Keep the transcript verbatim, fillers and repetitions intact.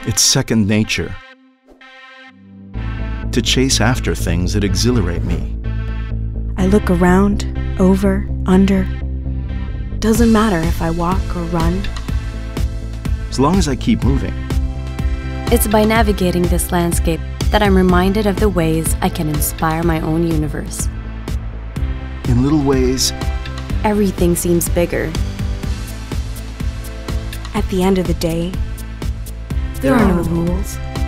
It's second nature to chase after things that exhilarate me. I look around, over, under. Doesn't matter if I walk or run. As long as I keep moving. It's by navigating this landscape that I'm reminded of the ways I can inspire my own universe. In little ways, everything seems bigger. At the end of the day, there are no rules.